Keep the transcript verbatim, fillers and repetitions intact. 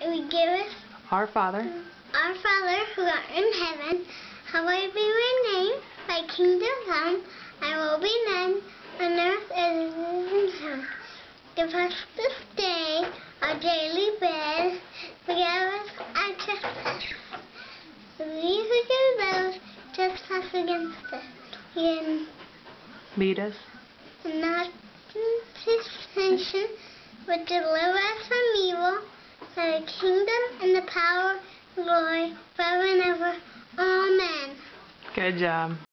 we give us Our Father, our Father who art in heaven, hallowed be thy name, thy kingdom come, thy will be done, on earth as it is in heaven. Give us this day our daily bread, forgive us our trespasses, as we forgive those who trespass against us. And lead us not into temptation, but deliver us from evil. For the kingdom and the power, glory, forever and ever. Amen. Good job.